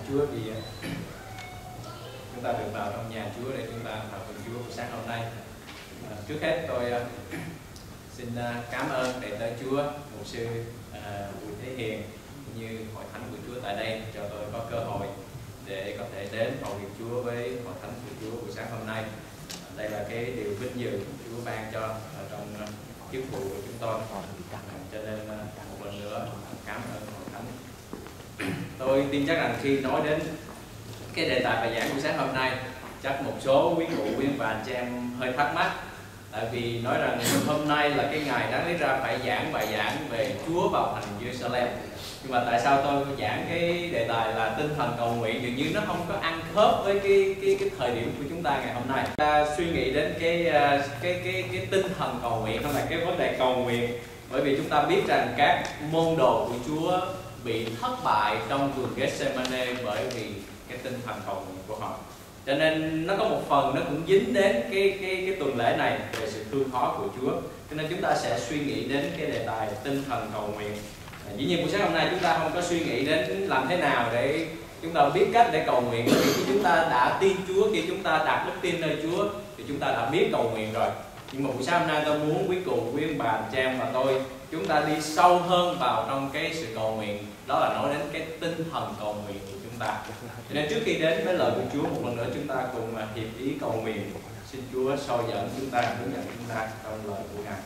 Chúa vì chúng ta được vào trong nhà Chúa để chúng ta thờ phượng Chúa buổi sáng hôm nay. Trước hết tôi xin cảm ơn đệ tử Chúa, mục sư Bùi Thế Hiền cũng như hội thánh của Chúa tại đây cho tôi có cơ hội để có thể đến hầu việc Chúa với hội thánh của Chúa buổi sáng hôm nay. Đây là cái điều vinh dự Chúa ban cho ở trong chức vụ của chúng tôi, cho nên một lần nữa cảm ơn hội thánh. Tôi tin chắc rằng khi nói đến cái đề tài bài giảng buổi sáng hôm nay, chắc một số quý cụ, quý bà anh chị em hơi thắc mắc, tại vì nói rằng hôm nay là cái ngày đáng lý ra phải giảng bài giảng về Chúa vào thành Jerusalem, nhưng mà tại sao tôi giảng cái đề tài là tinh thần cầu nguyện, dường như nó không có ăn khớp với cái thời điểm của chúng ta ngày hôm nay. Ta suy nghĩ đến cái tinh thần cầu nguyện hay là cái vấn đề cầu nguyện, bởi vì chúng ta biết rằng các môn đồ của Chúa bị thất bại trong vườn Gethsemane bởi vì cái tinh thần cầu nguyện của họ. Cho nên nó có một phần nó cũng dính đến cái tuần lễ này về sự thương khó của Chúa. Cho nên chúng ta sẽ suy nghĩ đến cái đề tài tinh thần cầu nguyện. Dĩ nhiên buổi sáng hôm nay chúng ta không có suy nghĩ đến làm thế nào để chúng ta biết cách để cầu nguyện, bởi vì khi chúng ta đã tin Chúa, khi chúng ta đặt đức tin nơi Chúa thì chúng ta đã biết cầu nguyện rồi. Nhưng mà buổi sáng hôm nay tôi muốn quý cụ, quý ông bà, anh chị em và tôi chúng ta đi sâu hơn vào trong cái sự cầu nguyện, đó là nói đến cái tinh thần cầu nguyện của chúng ta. Cho nên trước khi đến với lời của Chúa, một lần nữa chúng ta cùng hiệp ý cầu nguyện, xin Chúa soi dẫn chúng ta, hướng dẫn chúng ta trong lời của Ngài.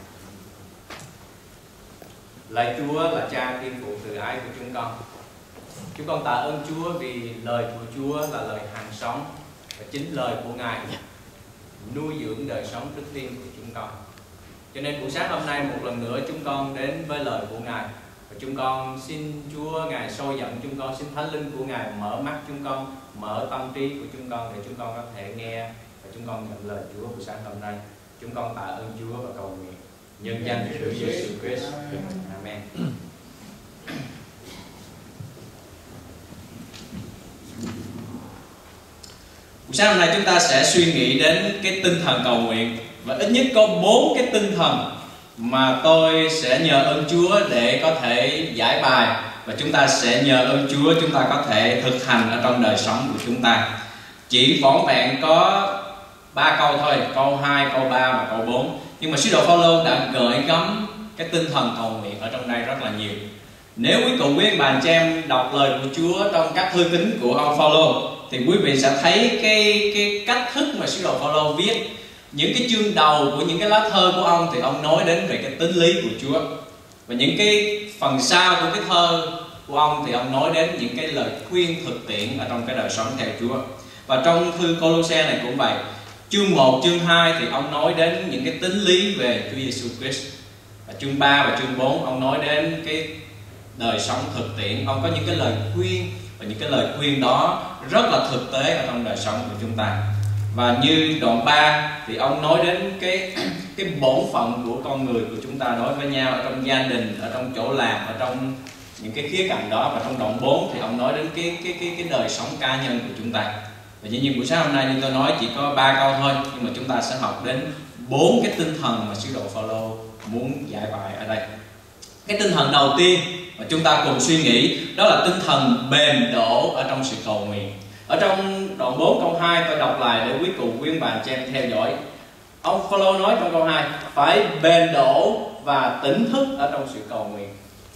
Lạy Chúa là Cha Thiên Phụ từ ái của chúng con tạ ơn Chúa vì lời của Chúa là lời hàng sống, và chính lời của Ngài nuôi dưỡng đời sống đức tin của chúng con. Cho nên buổi sáng hôm nay một lần nữa chúng con đến với lời của Ngài, và chúng con xin Chúa Ngài soi dẫn chúng con, xin Thánh Linh của Ngài mở mắt chúng con, mở tâm trí của chúng con để chúng con có thể nghe và chúng con nhận lời Chúa buổi sáng hôm nay. Chúng con tạ ơn Chúa và cầu nguyện nhân danh Chúa Giêsu Christ. Amen. Buổi sáng hôm nay chúng ta sẽ suy nghĩ đến cái tinh thần cầu nguyện, và ít nhất có 4 cái tinh thần mà tôi sẽ nhờ ơn Chúa để có thể giải bài, và chúng ta sẽ nhờ ơn Chúa chúng ta có thể thực hành ở trong đời sống của chúng ta. Chỉ vỏn vẹn có 3 câu thôi, câu 2, câu 3 và câu 4. Nhưng mà sứ đồ Phaolô đã gợi gắm cái tinh thần cầu nguyện ở trong đây rất là nhiều. Nếu quý cụ, quý bà anh chị em đọc lời của Chúa trong các thư tín của ông Phaolô thì quý vị sẽ thấy cái cách thức mà sứ đồ Phaolô viết. Những cái chương đầu của những cái lá thơ của ông thì ông nói đến về cái tính lý của Chúa, và những cái phần sau của cái thơ của ông thì ông nói đến những cái lời khuyên thực tiễn ở trong cái đời sống theo Chúa. Và trong thư Cô-lô-se này cũng vậy. Chương 1, chương 2 thì ông nói đến những cái tính lý về Chúa Giêsu Christ. Và chương 3 và chương 4 ông nói đến cái đời sống thực tiễn. Ông có những cái lời khuyên, và những cái lời khuyên đó rất là thực tế ở trong đời sống của chúng ta. Và như đoạn 3 thì ông nói đến cái bổn phận của con người của chúng ta đối với nhau ở trong gia đình, ở trong chỗ làm, ở trong những cái khía cạnh đó. Và trong đoạn 4 thì ông nói đến cái đời sống cá nhân của chúng ta. Và dĩ nhiên buổi sáng hôm nay như tôi nói chỉ có 3 câu thôi, nhưng mà chúng ta sẽ học đến 4 cái tinh thần mà sứ đồ Phaolô muốn giải bài ở đây. Cái tinh thần đầu tiên mà chúng ta cùng suy nghĩ đó là tinh thần bền đổ ở trong sự cầu nguyện. Ở trong đoạn 4 câu 2 tôi đọc lại để quý cụ, quý bà anh chị em theo dõi. Ông Phaolô nói trong câu 2 phải bền đổ và tỉnh thức ở trong sự cầu nguyện.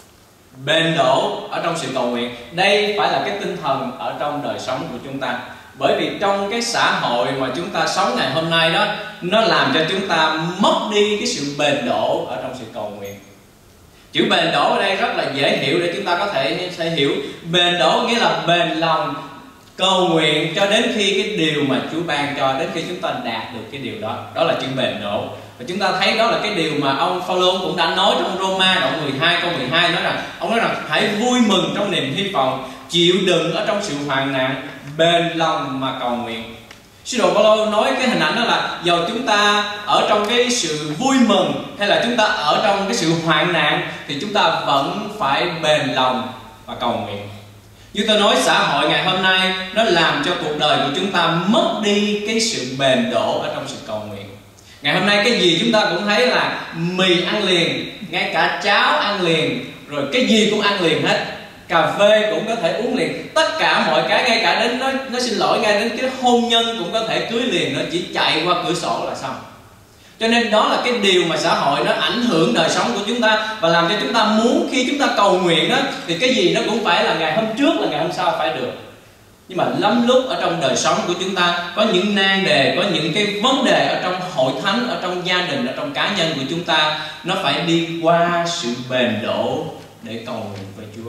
Bền đổ ở trong sự cầu nguyện, đây phải là cái tinh thần ở trong đời sống của chúng ta. Bởi vì trong cái xã hội mà chúng ta sống ngày hôm nay đó, nó làm cho chúng ta mất đi cái sự bền đổ ở trong sự cầu nguyện. Chữ bền đổ ở đây rất là dễ hiểu để chúng ta có thể hiểu. Bền đổ nghĩa là bền lòng cầu nguyện cho đến khi cái điều mà Chúa ban cho, đến khi chúng ta đạt được cái điều đó. Đó là chữ bền đổ. Và chúng ta thấy đó là cái điều mà ông Phaolô cũng đã nói trong Roma đoạn 12 câu 12, ông nói rằng hãy vui mừng trong niềm hy vọng, chịu đựng ở trong sự hoạn nạn, bền lòng mà cầu nguyện. Sứ đồ Phaolô nói cái hình ảnh đó là dầu chúng ta ở trong cái sự vui mừng hay là chúng ta ở trong cái sự hoạn nạn thì chúng ta vẫn phải bền lòng và cầu nguyện. Như tôi nói, xã hội ngày hôm nay nó làm cho cuộc đời của chúng ta mất đi cái sự bền đổ ở trong sự cầu nguyện. Ngày hôm nay cái gì chúng ta cũng thấy là mì ăn liền, ngay cả cháo ăn liền, rồi cái gì cũng ăn liền hết. cà phê cũng có thể uống liền, tất cả mọi cái, ngay cả đến nó xin lỗi, ngay đến cái hôn nhân cũng có thể cưới liền, nó chỉ chạy qua cửa sổ là xong. Cho nên đó là cái điều mà xã hội nó ảnh hưởng đời sống của chúng ta, và làm cho chúng ta muốn khi chúng ta cầu nguyện đó thì cái gì nó cũng phải là ngày hôm trước là ngày hôm sau phải được. Nhưng mà lắm lúc ở trong đời sống của chúng ta có những nan đề, có những cái vấn đề ở trong hội thánh, ở trong gia đình, ở trong cá nhân của chúng ta, nó phải đi qua sự bền đổ để cầu nguyện với Chúa.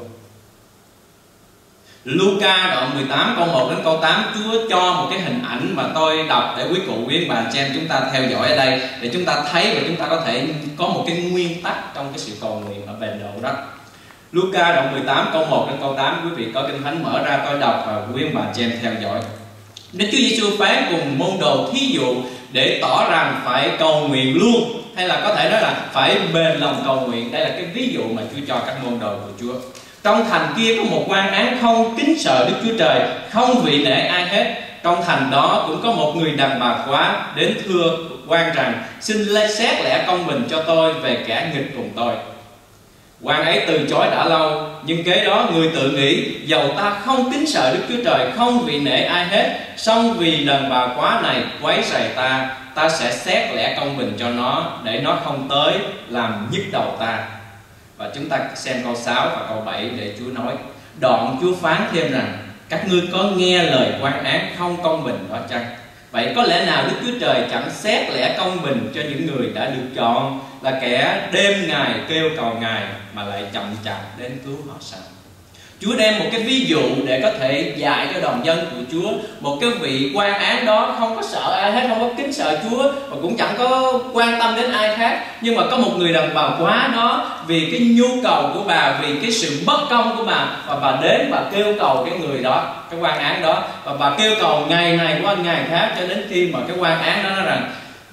Luca đoạn 18 câu 1 đến câu 8, Chúa cho một cái hình ảnh mà tôi đọc để quý cụ quý bà chị em chúng ta theo dõi ở đây, để chúng ta thấy và chúng ta có thể có một cái nguyên tắc trong cái sự cầu nguyện ở bền độ đó. Luca đoạn 18 câu 1 đến câu 8, quý vị có kinh thánh mở ra tôi đọc và quý bà chị em theo dõi. Đức Chúa Giêsu phán cùng môn đồ thí dụ để tỏ rằng phải cầu nguyện luôn, hay là có thể nói là phải bền lòng cầu nguyện. Đây là cái ví dụ mà Chúa cho các môn đồ của Chúa. Trong thành kia có một quan án không kính sợ Đức Chúa Trời, không vị nể ai hết. Trong thành đó cũng có một người đàn bà quá đến thưa quan rằng: xin xét lẽ công bình cho tôi về kẻ nghịch cùng tôi. Quan ấy từ chối đã lâu, nhưng kế đó người tự nghĩ: dầu ta không kính sợ Đức Chúa Trời, không vị nể ai hết, song vì đàn bà quá này quấy rầy ta sẽ xét lẽ công bình cho nó, để nó không tới làm nhức đầu ta. Và chúng ta xem câu 6 và câu 7 để Chúa nói. Đoạn Chúa phán thêm rằng: các ngươi có nghe lời quan án không công bình đó chăng? Vậy có lẽ nào Đức Chúa Trời chẳng xét lẽ công bình cho những người đã được chọn, là kẻ đêm ngày kêu cầu Ngài mà lại chậm chạp đến cứu họ sao? Chúa đem một cái ví dụ để có thể dạy cho đồng dân của Chúa. Một cái vị quan án đó không có sợ ai hết, không có kính sợ Chúa, và cũng chẳng có quan tâm đến ai khác. Nhưng mà có một người đàn bà quá đó, vì cái nhu cầu của bà, vì cái sự bất công của bà, và bà đến bà kêu cầu cái người đó, cái quan án đó, và bà kêu cầu ngày này qua ngày khác, cho đến khi mà cái quan án đó nói rằng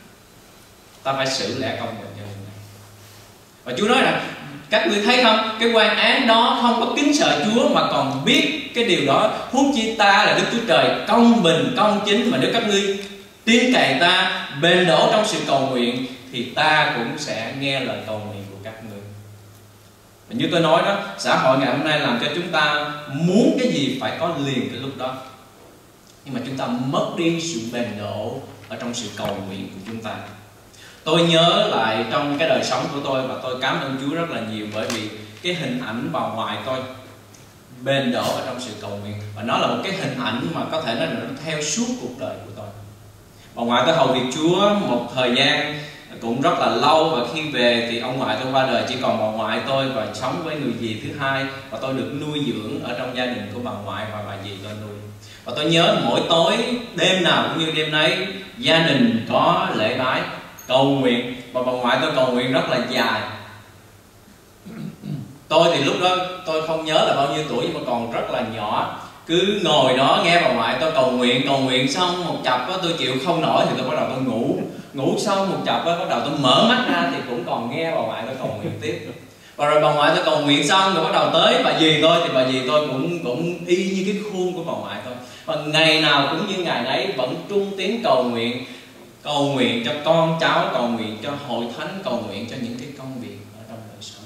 ta phải xử lẽ công bình cho người này. Và Chúa nói rằng các ngươi thấy không, cái quan án đó không có kính sợ Chúa mà còn biết cái điều đó, huống chi ta là Đức Chúa Trời công bình công chính. Mà nếu các ngươi tin cậy ta, bền đổ trong sự cầu nguyện, thì ta cũng sẽ nghe lời cầu nguyện của các ngươi. Và như tôi nói đó, xã hội ngày hôm nay làm cho chúng ta muốn cái gì phải có liền cái lúc đó, nhưng mà chúng ta mất đi sự bền đổ ở trong sự cầu nguyện của chúng ta. Tôi nhớ lại trong cái đời sống của tôi, và tôi cảm ơn Chúa rất là nhiều, bởi vì cái hình ảnh bà ngoại tôi bền đổ ở trong sự cầu nguyện, và nó là một cái hình ảnh mà có thể nói là nó theo suốt cuộc đời của tôi. Bà ngoại tôi hầu việc Chúa một thời gian cũng rất là lâu, và khi về thì ông ngoại tôi qua đời, chỉ còn bà ngoại tôi và sống với người dì thứ hai, và tôi được nuôi dưỡng ở trong gia đình của bà ngoại và bà dì tôi nuôi. Và tôi nhớ mỗi tối đêm nào cũng như đêm nay, gia đình có lễ bái cầu nguyện, và bà ngoại tôi cầu nguyện rất là dài. Tôi thì lúc đó tôi không nhớ là bao nhiêu tuổi, nhưng mà còn rất là nhỏ, cứ ngồi đó nghe bà ngoại tôi cầu nguyện xong một chập đó, tôi chịu không nổi thì tôi bắt đầu tôi ngủ xong một chập đó, bắt đầu tôi mở mắt ra thì cũng còn nghe bà ngoại tôi cầu nguyện tiếp. Và rồi bà ngoại tôi cầu nguyện xong rồi bắt đầu tới bà dì tôi, thì bà dì tôi cũng y như cái khuôn của bà ngoại tôi, và ngày nào cũng như ngày ấy vẫn trung tiếng cầu nguyện cho con cháu, cầu nguyện cho hội thánh, cầu nguyện cho những cái công việc ở trong đời sống.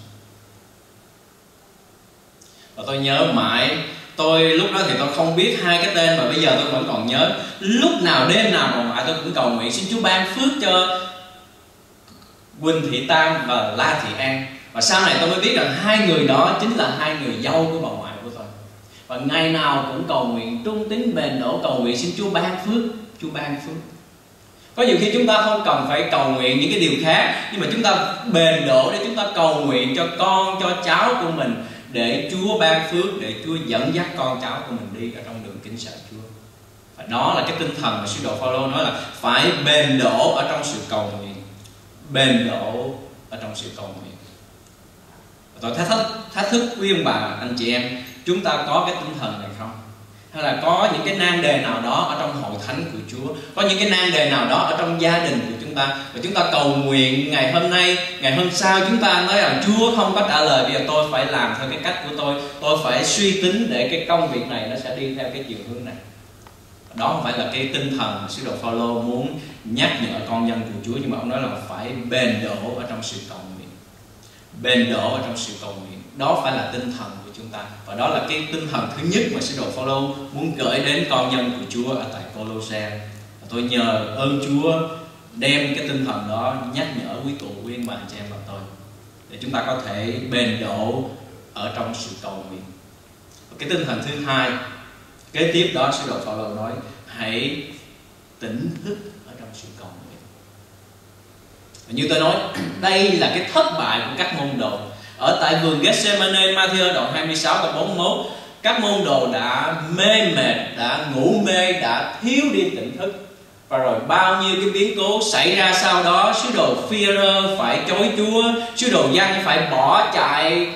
Và tôi nhớ mãi, tôi lúc đó thì tôi không biết hai cái tên, mà bây giờ tôi vẫn còn nhớ. Lúc nào đêm nào bà ngoại tôi cũng cầu nguyện xin Chúa ban phước cho Quỳnh Thị Tam và La Thị An. Và sau này tôi mới biết rằng hai người đó chính là hai người dâu của bà ngoại của tôi. Và ngày nào cũng cầu nguyện trung tín bền đổ, cầu nguyện xin Chúa ban phước, Chúa ban phước. Có nhiều khi chúng ta không cần phải cầu nguyện những cái điều khác, nhưng mà chúng ta bền đổ để chúng ta cầu nguyện cho con, cho cháu của mình, để Chúa ban phước, để Chúa dẫn dắt con cháu của mình đi ở trong đường kính sợ Chúa. Và đó là cái tinh thần mà sứ đồ Phaolô nói là phải bền đổ ở trong sự cầu nguyện, bền đổ ở trong sự cầu nguyện. Và tôi thách thức quý ông bà, anh chị em, chúng ta có cái tinh thần này không? Hay là có những cái nan đề nào đó ở trong hội thánh của Chúa, có những cái nan đề nào đó ở trong gia đình của chúng ta, và chúng ta cầu nguyện ngày hôm nay, ngày hôm sau chúng ta nói rằng Chúa không có trả lời, bây giờ tôi phải làm theo cái cách của tôi phải suy tính để cái công việc này nó sẽ đi theo cái chiều hướng này. Đó không phải là cái tinh thần mà sứ đồ Phaolô muốn nhắc nhở con dân của Chúa, nhưng mà ông nói là phải bền đổ ở trong sự cầu nguyện, bền đổ ở trong sự cầu nguyện. Đó phải là tinh thần của chúng ta. Và đó là cái tinh thần thứ nhất mà sứ đồ Phaolô muốn gửi đến con nhân của Chúa ở tại Cô-lô-se. Tôi nhờ ơn Chúa đem cái tinh thần đó nhắc nhở quý cụ, quý anh bạn chị em và tôi, để chúng ta có thể bền độ ở trong sự cầu nguyện. Và cái tinh thần thứ hai kế tiếp đó, sứ đồ Phaolô nói hãy tỉnh thức ở trong sự cầu nguyện. Và như tôi nói, đây là cái thất bại của các môn đồ. Ở tại vườn Gethsemane, Ma-thi-ơ đoạn 26 câu 41, các môn đồ đã mê mệt, đã ngủ mê, đã thiếu đi tỉnh thức. Và rồi bao nhiêu cái biến cố xảy ra sau đó, sứ đồ Phi-e-rơ phải chối Chúa, sứ đồ Giăng phải bỏ chạy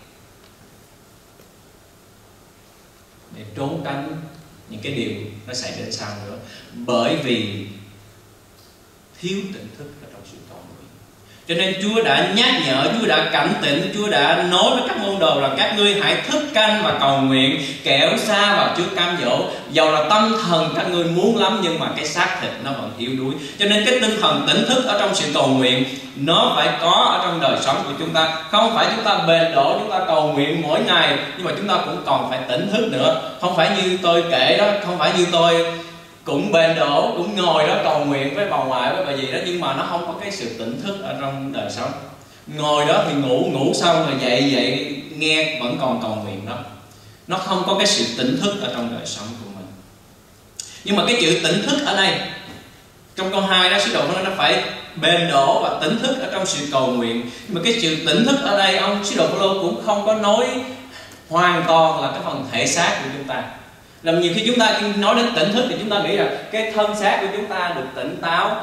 để trốn tránh những cái điều nó xảy đến sau nữa, bởi vì thiếu tỉnh thức ở trong sự cầu nguyện. Cho nên Chúa đã nhắc nhở, Chúa đã cảnh tỉnh, Chúa đã nói với các môn đồ là các ngươi hãy thức canh và cầu nguyện, kẻo xa vào trước cám dỗ. Dầu là tâm thần các ngươi muốn lắm, nhưng mà cái xác thịt nó vẫn yếu đuối. Cho nên cái tinh thần tỉnh thức ở trong sự cầu nguyện nó phải có ở trong đời sống của chúng ta. Không phải chúng ta bền độ, chúng ta cầu nguyện mỗi ngày, nhưng mà chúng ta cũng còn phải tỉnh thức nữa. Không phải như tôi kể đó, không phải như tôi cũng bền độ, cũng ngồi đó cầu nguyện với bà ngoại với bà gì đó, nhưng mà nó không có cái sự tỉnh thức ở trong đời sống. Ngồi đó thì ngủ xong rồi dậy nghe vẫn còn cầu nguyện đó. Nó không có cái sự tỉnh thức ở trong đời sống của mình. Nhưng mà cái chữ tỉnh thức ở đây, trong câu 2 đó, sứ đồ nói nó phải bền độ và tỉnh thức ở trong sự cầu nguyện. Nhưng mà cái sự tỉnh thức ở đây, ông sứ đồ Phaolô cũng không có nói hoàn toàn là cái phần thể xác của chúng ta. Làm nhiều khi chúng ta nói đến tỉnh thức thì chúng ta nghĩ rằng cái thân xác của chúng ta được tỉnh táo,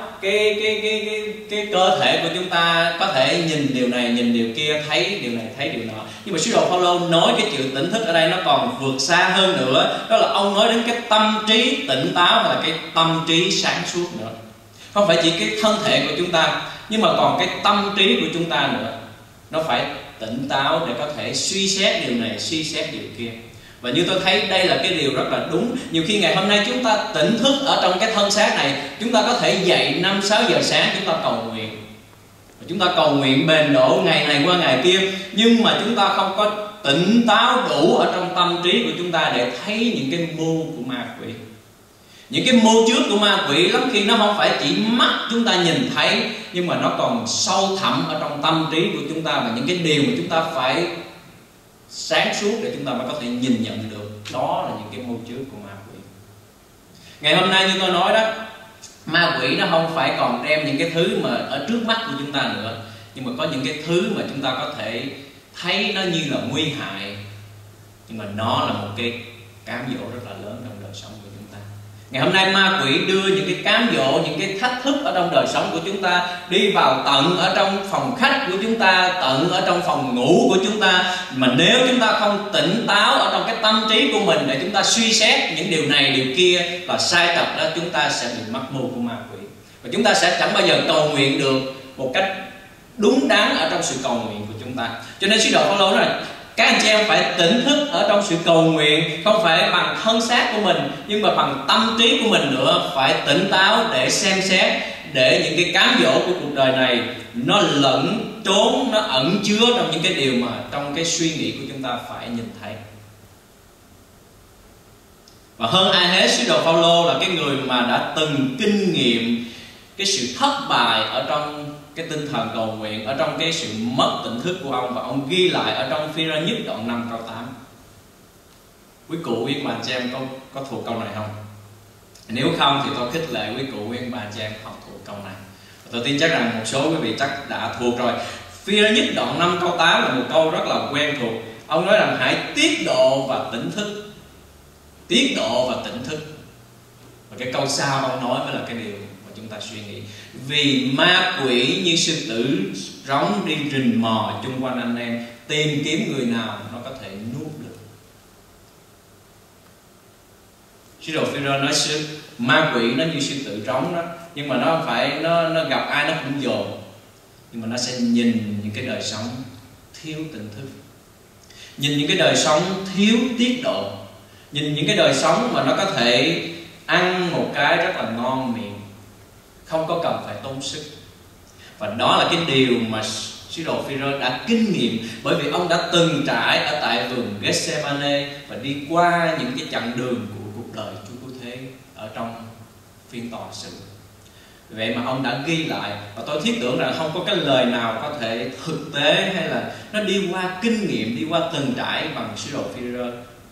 cái cơ thể của chúng ta có thể nhìn điều này, nhìn điều kia, thấy điều này, thấy điều nọ. Nhưng mà sứ đồ Phaolô nói cái chữ tỉnh thức ở đây nó còn vượt xa hơn nữa. Đó là ông nói đến cái tâm trí tỉnh táo, và là cái tâm trí sáng suốt nữa. Không phải chỉ cái thân thể của chúng ta, nhưng mà còn cái tâm trí của chúng ta nữa. Nó phải tỉnh táo để có thể suy xét điều này, suy xét điều kia. Và như tôi thấy đây là cái điều rất là đúng. Nhiều khi ngày hôm nay chúng ta tỉnh thức ở trong cái thân xác này, chúng ta có thể dậy 5-6 giờ sáng chúng ta cầu nguyện. Chúng ta cầu nguyện bền độ ngày này qua ngày kia, nhưng mà chúng ta không có tỉnh táo đủ ở trong tâm trí của chúng ta để thấy những cái mưu của ma quỷ. Những cái mưu trước của ma quỷ lắm khi nó không phải chỉ mắt chúng ta nhìn thấy, nhưng mà nó còn sâu thẳm ở trong tâm trí của chúng ta, và những cái điều mà chúng ta phải sáng suốt để chúng ta mới có thể nhìn nhận được. Đó là những cái mưu trước của ma quỷ. Ngày hôm nay như tôi nói đó, ma quỷ nó không phải còn đem những cái thứ mà ở trước mắt của chúng ta nữa, nhưng mà có những cái thứ mà chúng ta có thể thấy nó như là nguy hại, nhưng mà nó là một cái cám dỗ rất là lớn trong đời sống của chúng ta. Ngày hôm nay ma quỷ đưa những cái cám dỗ, những cái thách thức ở trong đời sống của chúng ta đi vào tận ở trong phòng khách của chúng ta, tận ở trong phòng ngủ của chúng ta. Mà nếu chúng ta không tỉnh táo ở trong cái tâm trí của mình để chúng ta suy xét những điều này, điều kia và sai trật đó, chúng ta sẽ bị mắc mưu của ma quỷ. Và chúng ta sẽ chẳng bao giờ cầu nguyện được một cách đúng đắn ở trong sự cầu nguyện của chúng ta. Cho nên sứ đồ Phaolô nói các anh chị em phải tỉnh thức ở trong sự cầu nguyện, không phải bằng thân xác của mình, nhưng mà bằng tâm trí của mình nữa. Phải tỉnh táo để xem xét, để những cái cám dỗ của cuộc đời này nó lẫn trốn, nó ẩn chứa trong những cái điều mà trong cái suy nghĩ của chúng ta phải nhìn thấy. Và hơn ai hết, sứ đồ Phaolô là cái người mà đã từng kinh nghiệm cái sự thất bại ở trong cái tinh thần cầu nguyện, ở trong cái sự mất tỉnh thức của ông. Và ông ghi lại ở trong Phi-e-rơ nhất đoạn 5 câu 8. Quý cụ, quý bạn chị em có thuộc câu này không? Nếu không thì tôi khích lệ quý cụ, quý bạn chị em học thuộc câu này. Và tôi tin chắc rằng một số quý vị chắc đã thuộc rồi. Phi-e-rơ nhất đoạn 5 câu 8 là một câu rất là quen thuộc. Ông nói rằng hãy tiết độ và tỉnh thức. Tiết độ và tỉnh thức. Và cái câu sau ông nói mới là cái điều mà chúng ta suy nghĩ. Vì ma quỷ như sư tử rống đi rình mò chung quanh anh em, tìm kiếm người nào nó có thể nuốt được. Sứ đồ Phi-e-rơ nói ma quỷ nó như sư tử rống đó, nhưng mà nó không phải nó gặp ai nó cũng dồn, nhưng mà nó sẽ nhìn những cái đời sống thiếu tỉnh thức, nhìn những cái đời sống thiếu tiết độ, nhìn những cái đời sống mà nó có thể ăn một cái rất là ngon miệng, không có cần phải tốn sức. Và đó là cái điều mà Sứ đồ Phi-rơ đã kinh nghiệm, bởi vì ông đã từng trải ở tại vườn Gethsemane và đi qua những cái chặng đường của cuộc đời Chúa Cứu Thế ở trong phiên tòa sự. Vậy mà ông đã ghi lại, và tôi thiết tưởng rằng không có cái lời nào có thể thực tế hay là nó đi qua kinh nghiệm, đi qua từng trải bằng sứ đồ Phi-rơ.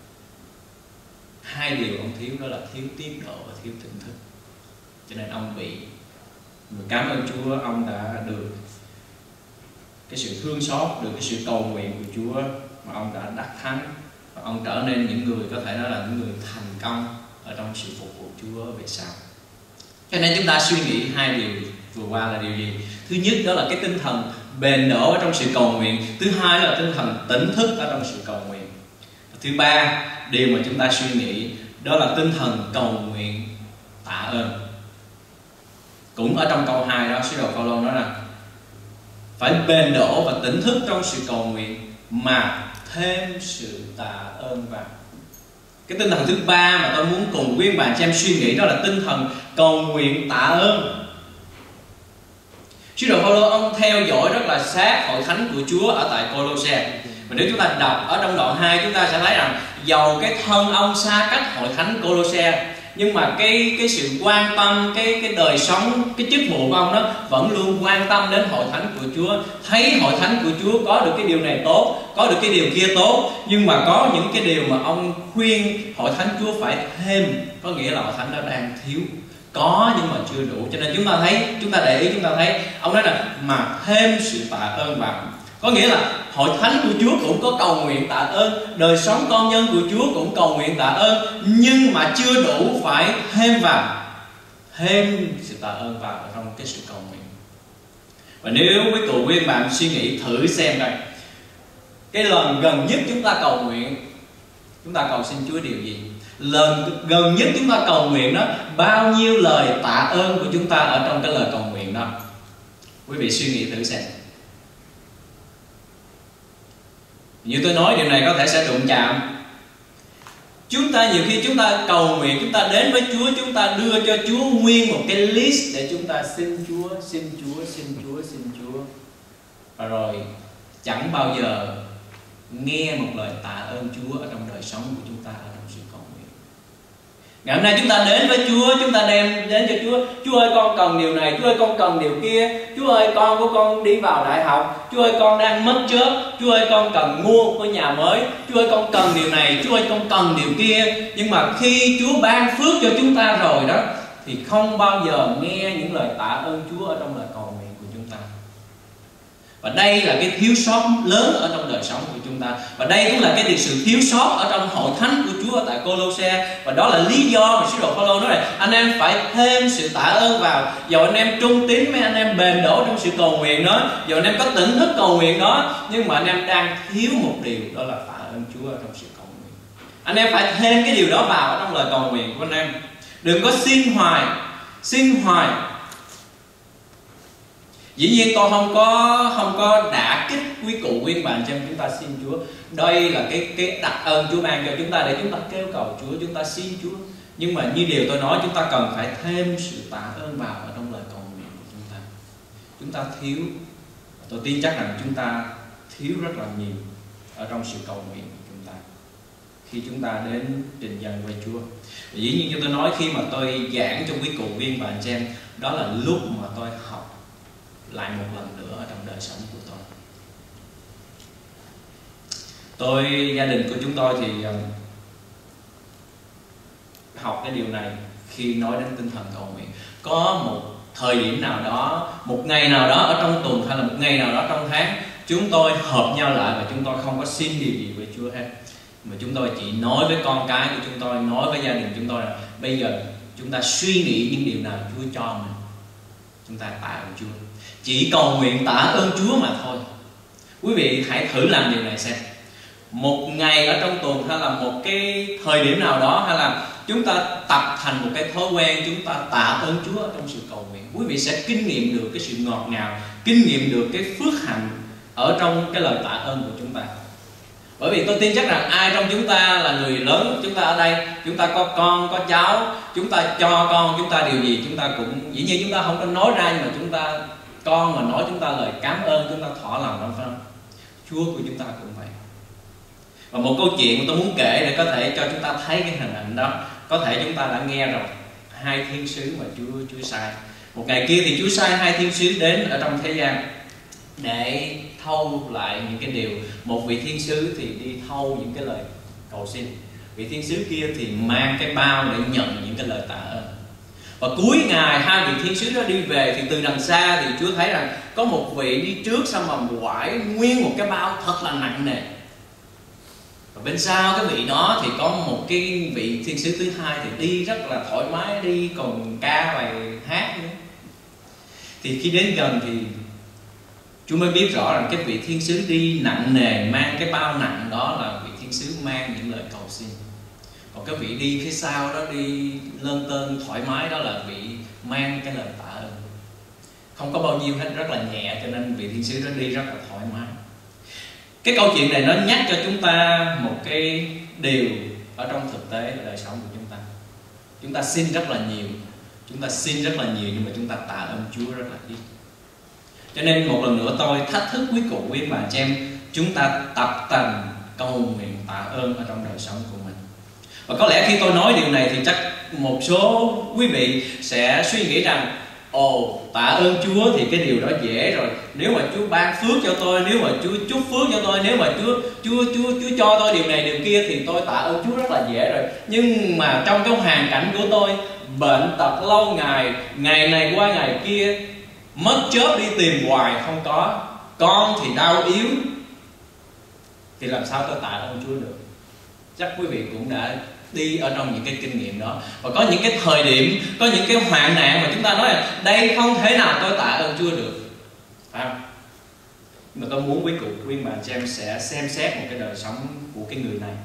Hai điều ông thiếu, đó là thiếu tiết độ và thiếu tỉnh thức. Cho nên ông bị. Cảm ơn Chúa, ông đã được cái sự thương xót, được cái sự cầu nguyện của Chúa mà ông đã đắc thắng, và ông trở nên những người có thể nói là những người thành công ở trong sự phục vụ Chúa về sau. Cho nên chúng ta suy nghĩ hai điều vừa qua là điều gì? Thứ nhất đó là cái tinh thần bền đổ ở trong sự cầu nguyện. Thứ hai là tinh thần tỉnh thức ở trong sự cầu nguyện. Thứ ba, điều mà chúng ta suy nghĩ đó là tinh thần cầu nguyện tạ ơn. Cũng ở trong câu 2 đó, sứ đồ Phaolô nói rằng phải bền đổ và tỉnh thức trong sự cầu nguyện mà thêm sự tạ ơn vào. Cái tinh thần thứ ba mà tôi muốn cùng quý bạn cho em suy nghĩ đó là tinh thần cầu nguyện tạ ơn. Sứ đồ Phaolô ông theo dõi rất là sát hội thánh của Chúa ở tại Cô-lô-se. Và nếu chúng ta đọc ở trong đoạn 2, chúng ta sẽ thấy rằng dầu cái thân ông xa cách hội thánh Cô-lô-se, nhưng mà cái sự quan tâm, cái đời sống, cái chức vụ của ông đó vẫn luôn quan tâm đến hội thánh của Chúa. Thấy hội thánh của Chúa có được cái điều này tốt, có được cái điều kia tốt, nhưng mà có những cái điều mà ông khuyên hội thánh Chúa phải thêm, có nghĩa là hội thánh đó đang thiếu. Có nhưng mà chưa đủ. Cho nên chúng ta để ý, chúng ta thấy ông nói là mà thêm sự tạ ơn vào. Có nghĩa là hội thánh của Chúa cũng có cầu nguyện tạ ơn, đời sống con nhân của Chúa cũng cầu nguyện tạ ơn, nhưng mà chưa đủ, phải thêm vào, thêm sự tạ ơn vào trong cái sự cầu nguyện. Và nếu quý cụ quý bạn suy nghĩ thử xem đây, cái lần gần nhất chúng ta cầu nguyện, chúng ta cầu xin Chúa điều gì? Lần gần nhất chúng ta cầu nguyện đó, bao nhiêu lời tạ ơn của chúng ta ở trong cái lời cầu nguyện đó? Quý vị suy nghĩ thử xem. Như tôi nói, điều này có thể sẽ đụng chạm. Chúng ta nhiều khi chúng ta cầu nguyện, chúng ta đến với Chúa, chúng ta đưa cho Chúa nguyên một cái list để chúng ta xin Chúa, xin Chúa, xin Chúa, xin Chúa. Và rồi chẳng bao giờ nghe một lời tạ ơn Chúa ở trong đời sống của chúng ta, ở trong sự cầu nguyện. Ngày hôm nay chúng ta đến với Chúa, chúng ta đem đến cho Chúa: Chúa ơi, con cần điều này, Chúa ơi, con cần điều kia, Chúa ơi, con của con đi vào đại học, Chúa ơi, con đang mất job, Chúa ơi, con cần mua một cái nhà mới, Chúa ơi, con cần điều này, Chúa ơi, con cần điều kia. Nhưng mà khi Chúa ban phước cho chúng ta rồi đó, thì không bao giờ nghe những lời tạ ơn Chúa ở trong lời cầu nguyện của chúng ta. Và đây là cái thiếu sót lớn ở trong đời sống của chúng ta. Và đây cũng là cái sự thiếu sót ở trong hội thánh của Chúa ở tại Cô-lô-se. Và đó là lý do mà sứ đồ Phaolô nói là anh em phải thêm sự tạ ơn vào. Dầu anh em trung tín, mấy anh em bền đổ trong sự cầu nguyện đó, dầu anh em có tỉnh thức cầu nguyện đó, nhưng mà anh em đang thiếu một điều, đó là tạ ơn Chúa ở trong sự cầu nguyện. Anh em phải thêm cái điều đó vào ở trong lời cầu nguyện của anh em. Đừng có xin hoài. Dĩ nhiên tôi không có đả kích quý cụ quý bạn cho chúng ta xin Chúa. Đây là cái đặc ơn Chúa ban cho chúng ta để chúng ta kêu cầu Chúa, chúng ta xin Chúa. Nhưng mà như điều tôi nói, chúng ta cần phải thêm sự tạ ơn vào ở trong lời cầu nguyện của chúng ta. Chúng ta thiếu, tôi tin chắc rằng chúng ta thiếu rất là nhiều ở trong sự cầu nguyện của chúng ta khi chúng ta đến trình dâng với Chúa. Và dĩ nhiên như tôi nói, khi mà tôi giảng cho quý cụ viên và anh chị em, đó là lúc mà tôi học lại một lần nữa ở trong đời sống của gia đình của chúng tôi thì học cái điều này khi nói đến tinh thần cầu nguyện. Có một thời điểm nào đó, một ngày nào đó ở trong tuần hay là một ngày nào đó trong tháng, chúng tôi hợp nhau lại và chúng tôi không có xin điều gì với Chúa hết, mà chúng tôi chỉ nói với con cái của chúng tôi, nói với gia đình chúng tôi là bây giờ chúng ta suy nghĩ những điều nào Chúa cho mình, chúng ta tạ ơn Chúa, chỉ cầu nguyện tạ ơn Chúa mà thôi. Quý vị hãy thử làm điều này xem. Một ngày ở trong tuần hay là một cái thời điểm nào đó, hay là chúng ta tập thành một cái thói quen, chúng ta tạ ơn Chúa ở trong sự cầu nguyện. Quý vị sẽ kinh nghiệm được cái sự ngọt ngào, kinh nghiệm được cái phước hạnh ở trong cái lời tạ ơn của chúng ta. Bởi vì tôi tin chắc rằng ai trong chúng ta là người lớn, chúng ta ở đây, chúng ta có con, có cháu, chúng ta cho con chúng ta điều gì, chúng ta cũng dĩ nhiên chúng ta không có nói ra, nhưng mà chúng ta con mà nói chúng ta lời cảm ơn, chúng ta thỏa lòng lắm, phải không? Chúa của chúng ta cũng vậy. Và một câu chuyện mà tôi muốn kể để có thể cho chúng ta thấy cái hình ảnh đó. Có thể chúng ta đã nghe rồi, 2 thiên sứ mà Chúa sai. Một ngày kia thì Chúa sai 2 thiên sứ đến ở trong thế gian để thâu lại những cái điều. Một vị thiên sứ thì đi thâu những cái lời cầu xin, vị thiên sứ kia thì mang cái bao để nhận những cái lời tạ ơn. Và cuối ngày 2 vị thiên sứ đó đi về thì từ đằng xa thì Chúa thấy rằng có một vị đi trước, xong mà quải nguyên một cái bao thật là nặng nề. Và bên sau cái vị đó thì có một cái vị thiên sứ thứ hai thì đi rất là thoải mái, đi còn ca bài hát nữa. Thì khi đến gần thì Chúa mới biết rõ rằng cái vị thiên sứ đi nặng nề mang cái bao nặng đó là vị thiên sứ mang những lời cầu xin. Còn cái vị đi phía sau đó đi lơn tơn thoải mái đó là vị mang cái lời tạ ơn. Không có bao nhiêu hết, rất là nhẹ, cho nên vị thiên sứ đó đi rất là thoải mái. Cái câu chuyện này nó nhắc cho chúng ta một cái điều ở trong thực tế là đời sống của chúng ta. Chúng ta xin rất là nhiều, chúng ta xin rất là nhiều, nhưng mà chúng ta tạ ơn Chúa rất là ít. Cho nên một lần nữa tôi thách thức quý cụ, quý bà chị em, chúng ta tập tành cầu nguyện tạ ơn ở trong đời sống của mình. Và có lẽ khi tôi nói điều này thì chắc một số quý vị sẽ suy nghĩ rằng ồ, tạ ơn Chúa thì cái điều đó dễ rồi. Nếu mà Chúa ban phước cho tôi, nếu mà Chúa chúc phước cho tôi, nếu mà Chúa cho tôi điều này điều kia thì tôi tạ ơn Chúa rất là dễ rồi. Nhưng mà trong cái hoàn cảnh của tôi, bệnh tật lâu ngày, ngày này qua ngày kia, mất chớp đi tìm hoài không có, con thì đau yếu, thì làm sao tôi tạ ơn Chúa được? Chắc quý vị cũng đã đi ở trong những cái kinh nghiệm đó. Và có những cái thời điểm, có những cái hoạn nạn mà chúng ta nói là đây không thể nào tôi tạ ơn Chúa được, phải không? Mà tôi muốn quý cụ, quý bà chị em sẽ xem xét một cái đời sống của cái người này,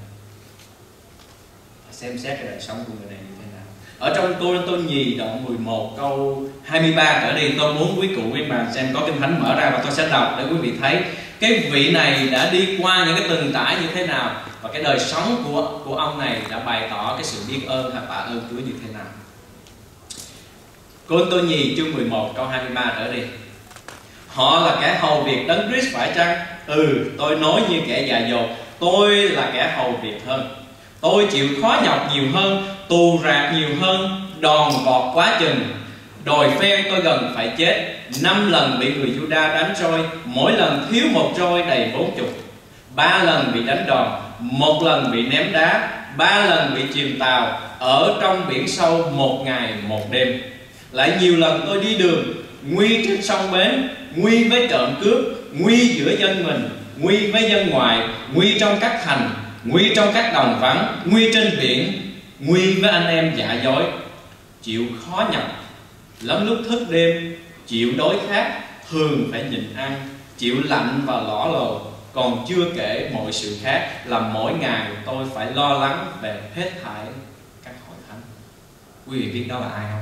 xem xét cái đời sống của người này như thế nào. Ở trong Cô-rinh-tô nhì đoạn 11 câu 23 trở đi, tôi muốn quý cụ, quý bà chị em có kinh thánh mở ra và tôi sẽ đọc để quý vị thấy cái vị này đã đi qua những cái từng trải như thế nào, và cái đời sống của ông này đã bày tỏ cái sự biết ơn hay tạ ơn Chúa như thế nào. Cô-rinh-tô nhì chương 11 câu 23 trở đi. Họ là kẻ hầu việc Đấng Christ phải chăng? Tôi nói như kẻ dại dột, tôi là kẻ hầu việc hơn. Tôi chịu khó nhọc nhiều hơn, tù rạc nhiều hơn, đòn gọt quá chừng. Đồi phen tôi gần phải chết, 5 lần bị người Juda đánh roi, mỗi lần thiếu một roi đầy 40. 3 lần bị đánh đòn, 1 lần bị ném đá, 3 lần bị chìm tàu ở trong biển sâu 1 ngày 1 đêm. Lại nhiều lần tôi đi đường, nguy trên sông bến, nguy với trộm cướp, nguy giữa dân mình, nguy với dân ngoài, nguy trong các thành, nguy trong các đồng vắng, nguy trên biển, nguy với anh em giả dối. Chịu khó nhọc, lắm lúc thức đêm, chịu đói khát, thường phải nhịn ăn, chịu lạnh và lõ lồ. Còn chưa kể mọi sự khác, là mỗi ngày tôi phải lo lắng về hết thảy các hội thánh. Quý vị biết đó là ai không?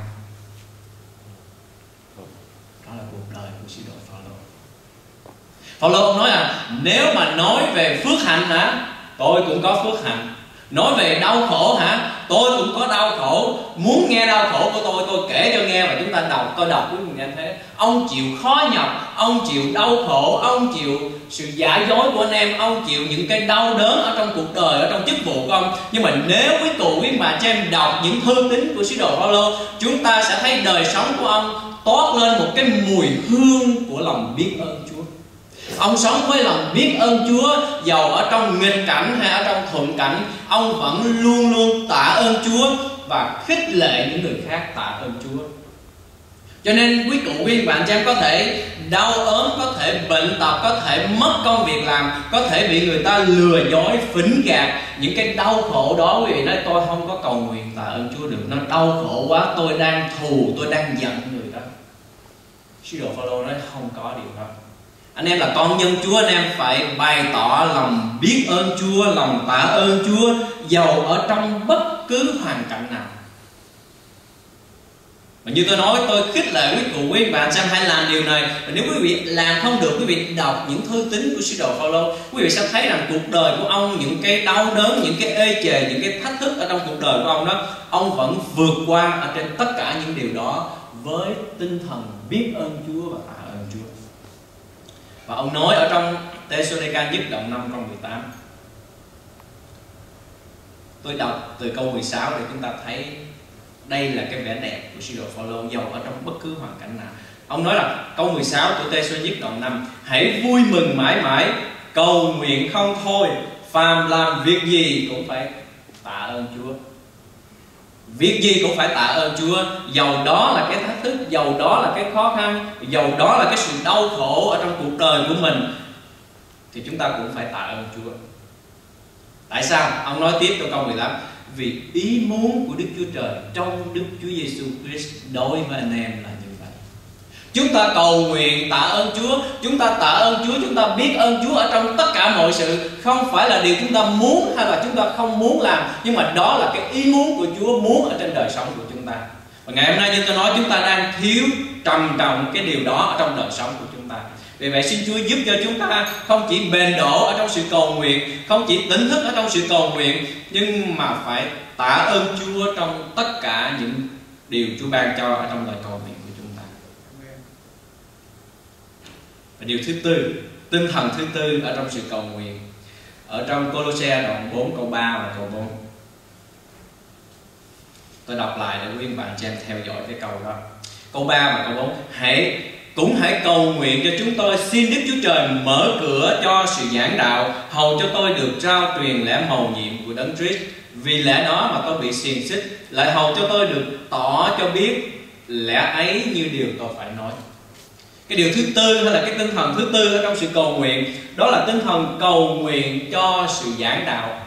Đó là cuộc đời của sứ đồ Phao-lô. Phao-lô nói là nếu mà nói về phước hạnh hả, tôi cũng có phước hạnh. Nói về đau khổ hả, tôi cũng có đau khổ. Muốn nghe đau khổ của tôi kể cho nghe, và chúng ta đọc, tôi đọc với mình nghe thế. Ông chịu khó nhọc, ông chịu đau khổ, ông chịu sự giả dối của anh em, ông chịu những cái đau đớn ở trong cuộc đời, ở trong chức vụ của ông. Nhưng mà nếu quý cụ, quý bà chị em đọc những thư tín của sứ đồ Phao-lô, chúng ta sẽ thấy đời sống của ông toát lên một cái mùi hương của lòng biết ơn Chúa. Ông sống với lòng biết ơn Chúa, dầu ở trong nghịch cảnh hay ở trong thuận cảnh, ông vẫn luôn luôn tạ ơn Chúa và khích lệ những người khác tạ ơn Chúa. Cho nên quý cụ, quý bạn chị em có thể đau ốm, có thể bệnh tật, có thể mất công việc làm, có thể bị người ta lừa dối, phỉnh gạt. Những cái đau khổ đó, quý vị nói tôi không có cầu nguyện tạ ơn Chúa được, nó đau khổ quá, tôi đang thù, tôi đang giận người đó. Sứ đồ Phao-lô nói không có điều đó. Anh em là con nhân Chúa, anh em phải bày tỏ lòng biết ơn Chúa, lòng tạ ơn Chúa, dầu ở trong bất cứ hoàn cảnh nào. Và như tôi nói, tôi khích lệ quý cụ quý bạn xem hãy làm điều này. Và nếu quý vị làm không được, quý vị đọc những thư tín của sứ đồ Phaolô, quý vị sẽ thấy rằng cuộc đời của ông, những cái đau đớn, những cái ê chề, những cái thách thức ở trong cuộc đời của ông đó, ông vẫn vượt qua ở trên tất cả những điều đó với tinh thần biết ơn Chúa và tạ ơn Chúa. Và ông nói ở trong Tê-sô-đê-ca nhất đoạn 5 câu 18. Tôi đọc từ câu 16 để chúng ta thấy đây là cái vẻ đẹp của sứ đồ Phaolô dầu ở trong bất cứ hoàn cảnh nào. Ông nói là câu 16 của Tê-sô nhất đoạn 5: hãy vui mừng mãi mãi, cầu nguyện không thôi, phàm làm việc gì cũng phải tạ ơn Chúa. Việc gì cũng phải tạ ơn Chúa, dầu đó là cái thách thức, dầu đó là cái khó khăn, dầu đó là cái sự đau khổ ở trong cuộc đời của mình, thì chúng ta cũng phải tạ ơn Chúa. Tại sao? Ông nói tiếp trong câu 15: vì ý muốn của Đức Chúa Trời trong Đức Chúa Giêsu Christ đối với anh em là như vậy. Chúng ta cầu nguyện tạ ơn Chúa, chúng ta tạ ơn Chúa, chúng ta biết ơn Chúa ở trong tất cả mọi sự. Không phải là điều chúng ta muốn hay là chúng ta không muốn làm, nhưng mà đó là cái ý muốn của Chúa muốn ở trên đời sống của chúng ta. Và ngày hôm nay như tôi nói, chúng ta đang thiếu trầm trọng cái điều đó ở trong đời sống của chúng ta. Vì vậy xin Chúa giúp cho chúng ta không chỉ bền đổ ở trong sự cầu nguyện, không chỉ tỉnh thức ở trong sự cầu nguyện, nhưng mà phải tạ ơn Chúa trong tất cả những điều Chúa ban cho ở trong lời cầu nguyện của chúng ta. Và điều thứ tư, tinh thần thứ tư ở trong sự cầu nguyện, ở trong Cô-lô-se đoạn 4 câu 3 và câu 4. Tôi đọc lại để quý bạn cho em theo dõi cái câu đó. Câu 3 và câu 4: hãy cầu nguyện cho chúng tôi, xin Đức Chúa Trời mở cửa cho sự giảng đạo, hầu cho tôi được trao truyền lẽ mầu nhiệm của Đấng Christ. Vì lẽ đó mà tôi bị xiềng xích, lại hầu cho tôi được tỏ cho biết lẽ ấy như điều tôi phải nói. Cái điều thứ tư hay là cái tinh thần thứ tư ở trong sự cầu nguyện, đó là tinh thần cầu nguyện cho sự giảng đạo.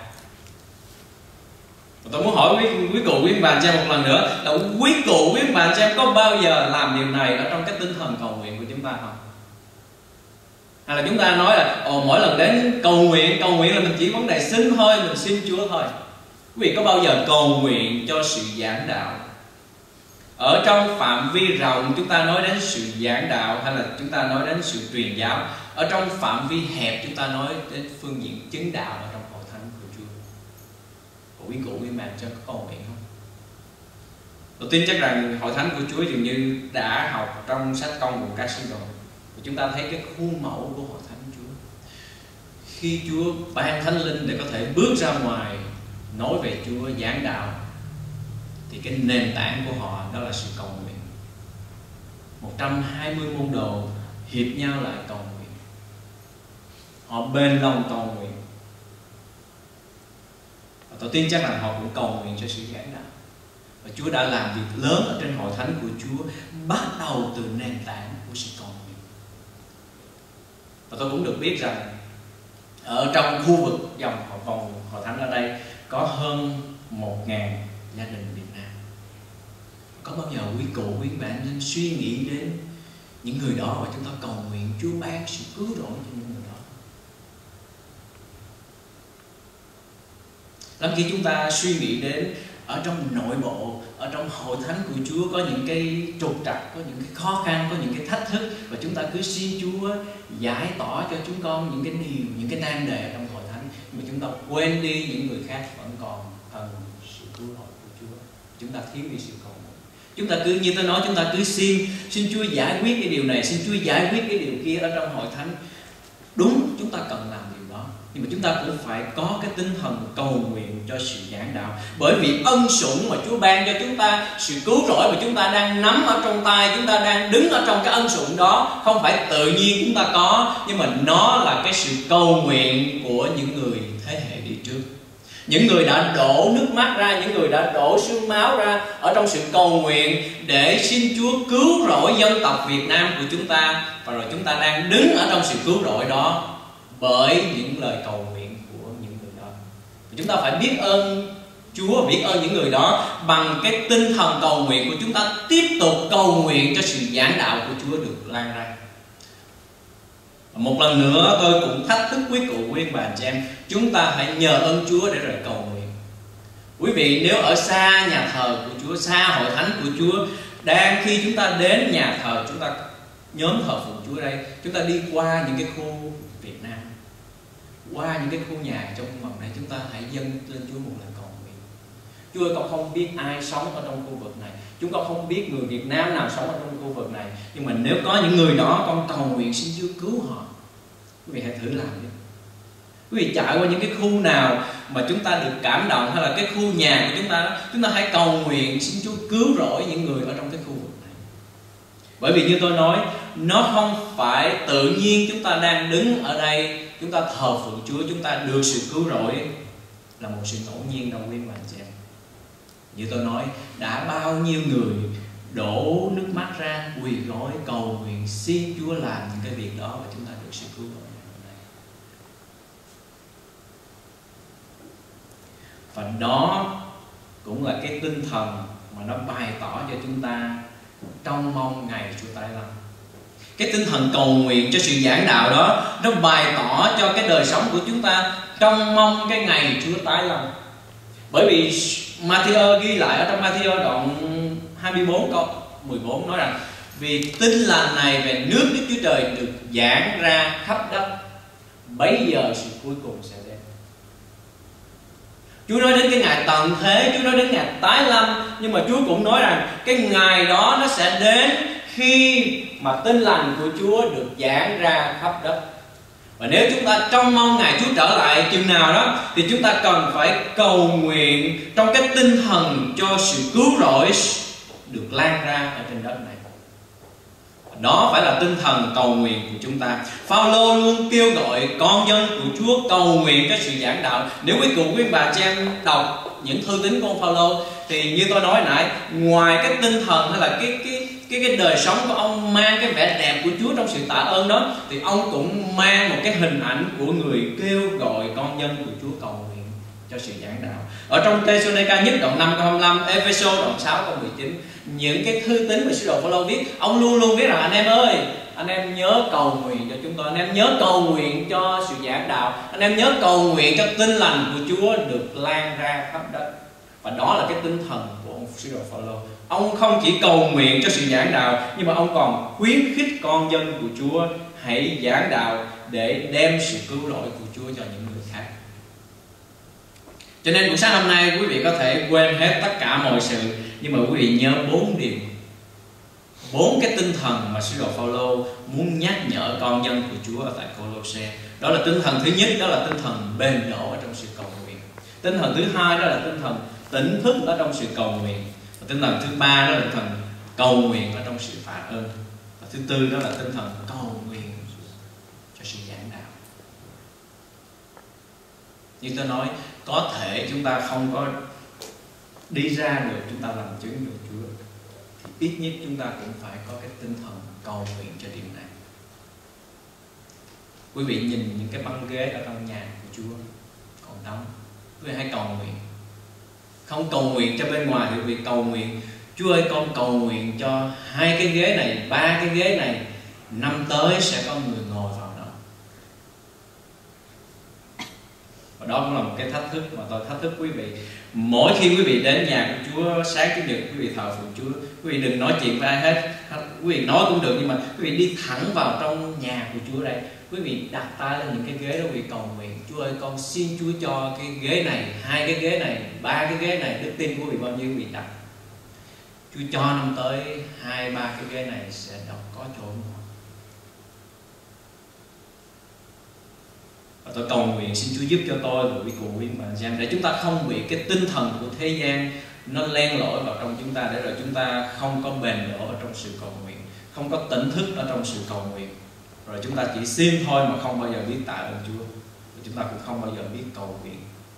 Tôi muốn hỏi quý cụ quý bạn xem một lần nữa là quý cụ quý bạn xem có bao giờ làm điều này ở trong cái tinh thần cầu nguyện của chúng ta không? Hay là chúng ta nói là mỗi lần đến cầu nguyện là mình chỉ vấn đề xin thôi, mình xin Chúa thôi. Quý vị có bao giờ cầu nguyện cho sự giảng đạo? Ở trong phạm vi rộng chúng ta nói đến sự giảng đạo, hay là chúng ta nói đến sự truyền giáo. Ở trong phạm vi hẹp chúng ta nói đến phương diện chứng đạo ở trong hội thánh của Chúa. Quý cụ quý bạn cho có cầu nguyện không? Tôi tin chắc rằng hội thánh của Chúa dường như đã học trong sách Công của các sứ đồ. Chúng ta thấy cái khuôn mẫu của hội thánh Chúa. Khi Chúa ban Thánh Linh để có thể bước ra ngoài nói về Chúa, giảng đạo, thì cái nền tảng của họ đó là sự cầu nguyện. 120 môn đồ hiệp nhau lại cầu nguyện. Họ bền lòng cầu nguyện. Và tôi tin chắc rằng họ cũng cầu nguyện cho sự giảng đạo. Và Chúa đã làm việc lớn ở trên hội thánh của Chúa, bắt đầu từ nền tảng của sự cầu nguyện. Và tôi cũng được biết rằng ở trong khu vực vòng hội thánh ở đây có hơn 1.000 gia đình Việt Nam. Có bao giờ quý cụ, quý bạn nên suy nghĩ đến những người đó và chúng ta cầu nguyện Chúa ban sự cứu rỗi cho những người đó? Lắm khi chúng ta suy nghĩ đến ở trong nội bộ, ở trong hội thánh của Chúa có những cái trục trặc, có những cái khó khăn, có những cái thách thức, và chúng ta cứ xin Chúa giải tỏa cho chúng con những cái điều, những cái nan đề ở trong hội thánh, nhưng mà chúng ta quên đi những người khác vẫn còn cần sự cứu rỗi của Chúa. Chúng ta thiếu đi sự cầu nguyện. Chúng ta cứ như tôi nói, chúng ta cứ xin Chúa giải quyết cái điều này, xin Chúa giải quyết cái điều kia ở trong hội thánh. Đúng, chúng ta cần làm điều đó, nhưng mà chúng ta cũng phải có cái tinh thần cầu nguyện cho sự giảng đạo. Bởi vì ân sủng mà Chúa ban cho chúng ta, sự cứu rỗi mà chúng ta đang nắm ở trong tay, chúng ta đang đứng ở trong cái ân sủng đó, không phải tự nhiên chúng ta có, nhưng mà nó là cái sự cầu nguyện của những người thế hệ đi trước. Những người đã đổ nước mắt ra, những người đã đổ xương máu ra ở trong sự cầu nguyện để xin Chúa cứu rỗi dân tộc Việt Nam của chúng ta. Và rồi chúng ta đang đứng ở trong sự cứu rỗi đó bởi những lời cầu nguyện của những người đó. Chúng ta phải biết ơn Chúa, biết ơn những người đó bằng cái tinh thần cầu nguyện của chúng ta, tiếp tục cầu nguyện cho sự giảng đạo của Chúa được lan ra. Một lần nữa tôi cũng thách thức quý cụ, quý bà chị em, chúng ta hãy nhờ ơn Chúa để rồi cầu nguyện. Quý vị nếu ở xa nhà thờ của Chúa, xa hội thánh của Chúa, khi chúng ta đến nhà thờ, chúng ta nhóm thờ phụng Chúa đây, chúng ta đi qua những cái khu Việt Nam, qua những cái khu nhà trong vòng này, chúng ta hãy dâng lên Chúa một lời cầu nguyện. Chúa ơi, con không biết ai sống ở trong khu vực này, chúng con không biết người Việt Nam nào sống ở trong khu vực này, nhưng mà nếu có những người đó, con cầu nguyện xin Chúa cứu họ. Quý vị hãy thử làm đi. Quý vị chạy qua những cái khu nào mà chúng ta được cảm động, hay là cái khu nhà của chúng ta hãy cầu nguyện xin Chúa cứu rỗi những người ở trong cái khu vực này. Bởi vì như tôi nói, nó không phải tự nhiên chúng ta đang đứng ở đây, chúng ta thờ phượng Chúa, chúng ta được sự cứu rỗi là một sự ngẫu nhiên đâu quý bà chị em. Như tôi nói, đã bao nhiêu người đổ nước mắt ra, quỳ gối cầu nguyện xin Chúa làm những cái việc đó, và chúng ta được sự cứu rỗi. Và đó cũng là cái tinh thần mà nó bày tỏ cho chúng ta trong mong ngày Chúa tái lâm. Cái tinh thần cầu nguyện cho sự giảng đạo đó, nó bày tỏ cho cái đời sống của chúng ta trong mong cái ngày Chúa tái lâm. Bởi vì Matthew ghi lại ở trong Matthew đoạn 24 câu 14 nói rằng: vì tin lành này về nước Đức Chúa Trời được giảng ra khắp đất, bấy giờ sự cuối cùng sẽ đến. Chúa nói đến cái ngày tận thế, Chúa nói đến ngày tái lâm, nhưng mà Chúa cũng nói rằng cái ngày đó nó sẽ đến khi mà tin lành của Chúa được giảng ra khắp đất. Và nếu chúng ta trông mong ngày Chúa trở lại chừng nào đó, thì chúng ta cần phải cầu nguyện trong cái tinh thần cho sự cứu rỗi được lan ra ở trên đất này. Đó phải là tinh thần cầu nguyện của chúng ta. Phaolô luôn kêu gọi con dân của Chúa cầu nguyện cho sự giảng đạo. Nếu quý cụ quý bà chị em đọc những thư tín của ông Phaolô, thì như tôi nói nãy, ngoài cái tinh thần hay là cái đời sống của ông mang cái vẻ đẹp của Chúa trong sự tạ ơn đó, thì ông cũng mang một cái hình ảnh của người kêu gọi con dân của Chúa cầu nguyện cho sự giảng đạo. Ở trong Thê-sô-nê-ca nhất đoạn 5 câu 25, Ê-phê-sô đoạn 6 câu 19, những cái thư tín mà sứ đồ Phaolô viết, ông luôn luôn viết rằng: anh em ơi, anh em nhớ cầu nguyện cho chúng tôi, anh em nhớ cầu nguyện cho sự giảng đạo, anh em nhớ cầu nguyện cho tin lành của Chúa được lan ra khắp đất. Và đó là cái tinh thần của ông sứ đồ Phaolô. Ông không chỉ cầu nguyện cho sự giảng đạo, nhưng mà ông còn khuyến khích con dân của Chúa hãy giảng đạo để đem sự cứu rỗi của Chúa cho những người khác. Cho nên buổi sáng hôm nay quý vị có thể quên hết tất cả mọi sự, nhưng mà quý vị nhớ 4 điều, 4 cái tinh thần mà sứ đồ Phaolô muốn nhắc nhở con dân của Chúa ở tại Cô-lô-se. Đó là tinh thần thứ nhất, đó là tinh thần bền đổ ở trong sự cầu nguyện. Tinh thần thứ hai, đó là tinh thần tỉnh thức ở trong sự cầu nguyện. Và tinh thần thứ ba, đó là tinh thần cầu nguyện ở trong sự tạ ơn. Và thứ tư, đó là tinh thần cầu nguyện cho sự giảng đạo. Như tôi nói, có thể chúng ta không có đi ra được, chúng ta làm chứng được Chúa, thì ít nhất chúng ta cũng phải có cái tinh thần cầu nguyện cho điều này. Quý vị nhìn những cái băng ghế ở trong nhà của Chúa còn đóng, quý vị hãy cầu nguyện. Không cầu nguyện cho bên ngoài, thì quý vị cầu nguyện: Chúa ơi, con cầu nguyện cho 2 cái ghế này, 3 cái ghế này, năm tới sẽ có người ngồi vào đó. Và đó cũng là một cái thách thức mà tôi thách thức quý vị. Mỗi khi quý vị đến nhà của Chúa sáng Chủ nhật, quý vị thờ phượng Chúa, quý vị đừng nói chuyện với ai hết. Quý vị nói cũng được, nhưng mà quý vị đi thẳng vào trong nhà của Chúa đây. Quý vị đặt tay lên những cái ghế đó, quý vị cầu nguyện: Chúa ơi, con xin Chúa cho cái ghế này, 2 cái ghế này, 3 cái ghế này, đức tin của quý vị bao nhiêu quý vị đặt. Chúa cho năm tới 2-3 cái ghế này sẽ có chỗ ngồi. Và tôi cầu nguyện xin Chúa giúp cho tôi và quý cụ quý bạn xem, để chúng ta không bị cái tinh thần của thế gian nó len lỏi vào trong chúng ta, để rồi chúng ta không có bền đổ ở trong sự cầu nguyện, không có tỉnh thức ở trong sự cầu nguyện, rồi chúng ta chỉ xin thôi mà không bao giờ biết tạ ơn Chúa, và chúng ta cũng không bao giờ biết cầu nguyện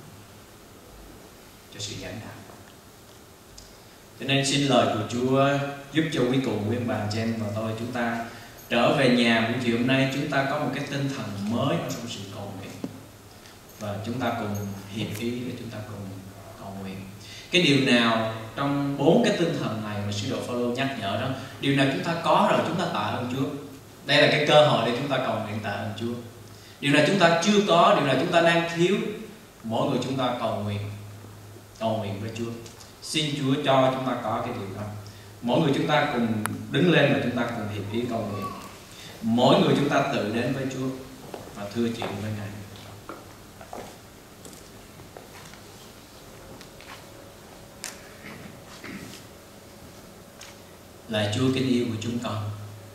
cho sự giảng đạo. Cho nên xin lời của Chúa giúp cho quý cụ quý bạn chị em và tôi, chúng ta trở về nhà buổi chiều hôm nay, chúng ta có một cái tinh thần mới ở trong sự cầu nguyện, và chúng ta cùng hiệp ý để chúng ta cùng cầu nguyện. Cái điều nào trong 4 cái tinh thần này mà sứ đồ Phaolô nhắc nhở đó, điều nào chúng ta có rồi chúng ta tạ ơn Chúa. Đây là cái cơ hội để chúng ta cầu nguyện tạ ơn Chúa. Điều nào chúng ta chưa có, điều nào chúng ta đang thiếu, mỗi người chúng ta cầu nguyện. cầu nguyện với Chúa. Xin Chúa cho chúng ta có cái điều đó. Mỗi người chúng ta cùng đứng lên và chúng ta cùng hiệp ý cầu nguyện. Mỗi người chúng ta tự đến với Chúa và thưa chuyện với Ngài. Lạy Chúa kính yêu của chúng con,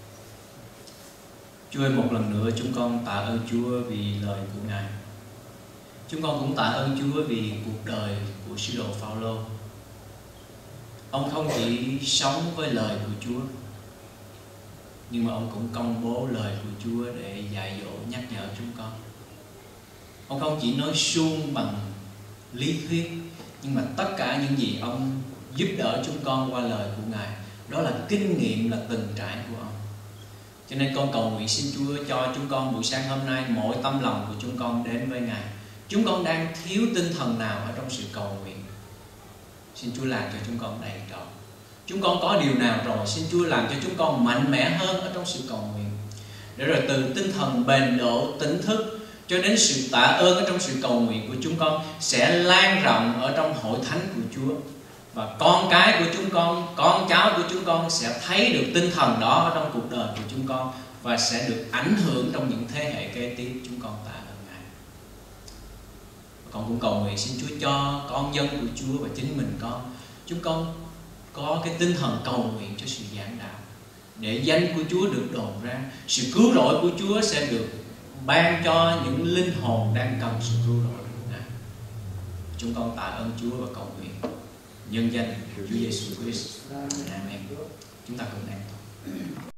Chúa ơi, một lần nữa chúng con tạ ơn Chúa vì lời của Ngài. Chúng con cũng tạ ơn Chúa vì cuộc đời của sứ đồ Phao-lô. Ông không chỉ sống với lời của Chúa, nhưng mà ông cũng công bố lời của Chúa để dạy dỗ nhắc nhở chúng con. Ông không chỉ nói suông bằng lý thuyết, nhưng mà tất cả những gì ông giúp đỡ chúng con qua lời của Ngài, đó là kinh nghiệm, là từng trải của ông. Cho nên con cầu nguyện xin Chúa cho chúng con buổi sáng hôm nay, mỗi tấm lòng của chúng con đến với Ngài. Chúng con đang thiếu tinh thần nào ở trong sự cầu nguyện, xin Chúa làm cho chúng con đầy trọn. Chúng con có điều nào rồi, xin Chúa làm cho chúng con mạnh mẽ hơn ở trong sự cầu nguyện, để rồi từ tinh thần bền độ, tỉnh thức cho đến sự tạ ơn ở trong sự cầu nguyện của chúng con sẽ lan rộng ở trong hội thánh của Chúa. Và con cái của chúng con, con cháu của chúng con sẽ thấy được tinh thần đó ở trong cuộc đời của chúng con, và sẽ được ảnh hưởng trong những thế hệ kế tiếp. Chúng con tạ ơn Ngài. Con cũng cầu nguyện xin Chúa cho con dân của Chúa và chính mình chúng con có cái tinh thần cầu nguyện cho sự giảng đạo, để danh của Chúa được đồn ra, sự cứu rỗi của Chúa sẽ được ban cho những linh hồn đang cần sự cứu rỗi của Ngài. Chúng con tạ ơn Chúa và cầu nguyện nhân danh Chúa Giêsu Christ. Amen. Chúng ta cùng an toàn.